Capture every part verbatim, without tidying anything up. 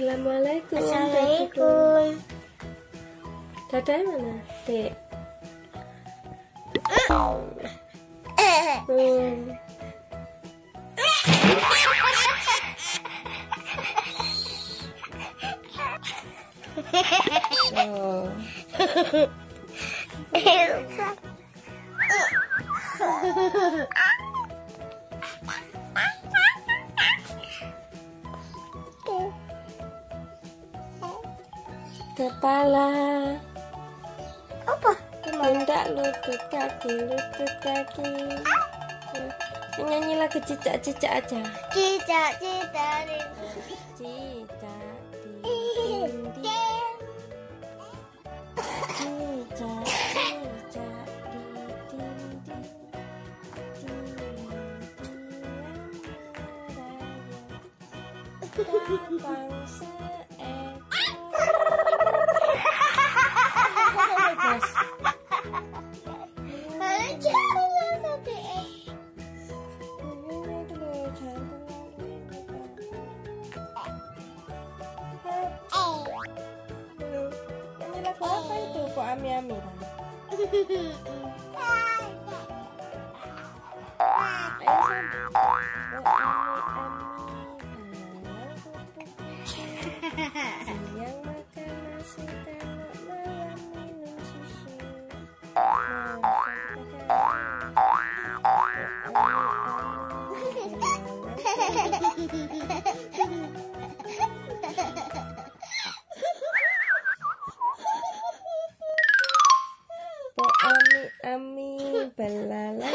Assalamualaikum. Assalamualaikum. Dadah mana, Dek? Hmm. Oh. Kepala. Apa? Pundak, lutut kaki, lutut kaki. Nyanyi lagu cicak-cicak aja. Cicak-cicak di Cicak di dinding. Cicak, cicak di dinding. Datang seekor. Bos. Ini lagu apa itu? Kok ami-ami? Ayo siang makan nasi, kalau malam minum susu. Pok ami-ami belalang,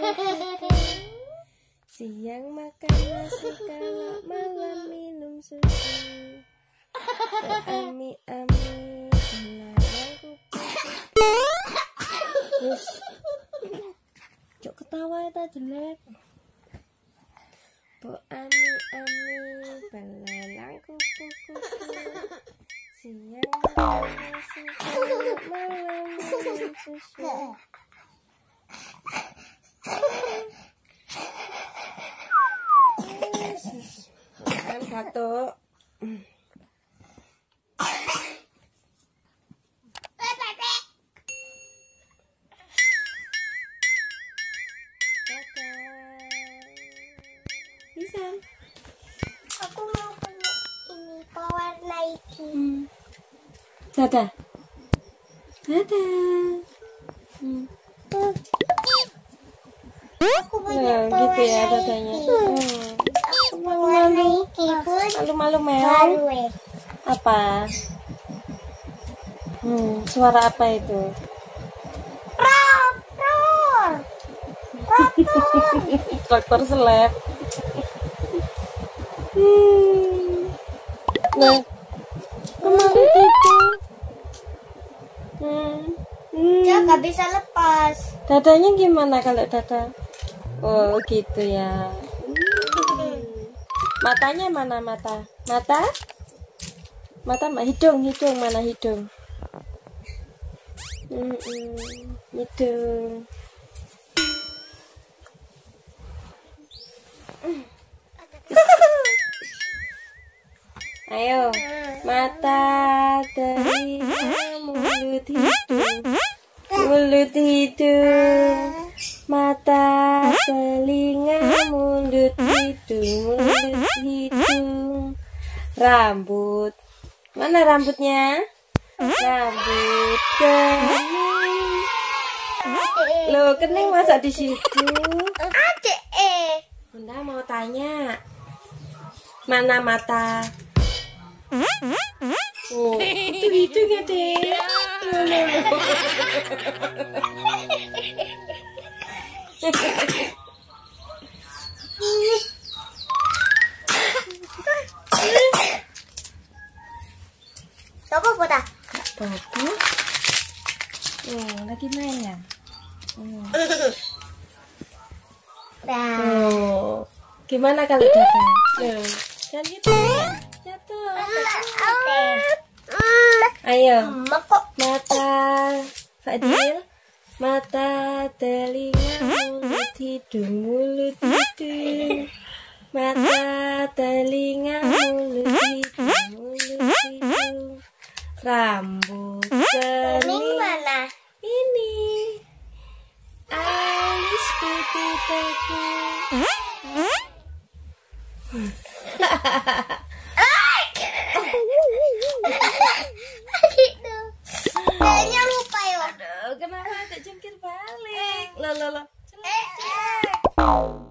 siang makan nasi, kalau malam minum susu. Pok ami-ami belalang kupu-kupu. Terus cok ketawa itu jelek. Pok ami-ami belalang kupu-kupu, siang makan nasi, kalau malam minum susu. Kan batuk. Hisyam, Aku mau peluk ini pewarna itu. hmm. Dadah. Dadah. Hmm. Oh. Aku punya Nah, gitu ya dadanya. Hmm. Aku pewarna iki pun Malu-malu meong. baru eh. Apa? Hmm, suara apa itu? Traktor. Traktor. Traktor seleb. Hmm. Nah, kemarin gitu. Hmm. Hmm. Dia nggak bisa lepas. Dadanya gimana kalau dada? Oh, gitu ya. Hmm. Matanya mana mata? Mata? Mata, ma- hidung, hidung mana hidung? Hmm, hmm. Hidung. Ayo, mata, telinga, mulut, hidung. Mulut, hidung. Mata, telinga, mulut, hidung. Mulut, hidung. Rambut. Mana rambutnya? Rambut kening. Loh, kening masa di situ? Ada eh. Bunda mau tanya. Mana mata? Oh, itu hidungnya deh. Loh, loh, loh. Coba Bota. Bagus. Oh, lagi main ya? Hmm. Nah. Oh, gimana kalau dadah? Loh, jangan gitu ya. Jatuh. Ayo. Kok Mata, Fadil. Mata, telinga, mulut, hidung. Mulut, hidung. Mata, telinga, mulut, hidung. kulit hijau, rambut Ini kering. mana? Ini alis putih teku. Adik tuh. Kayaknya lupa ya. Aduh, kenapa tak jungkir balik? Lo lo lo. Eh, eh.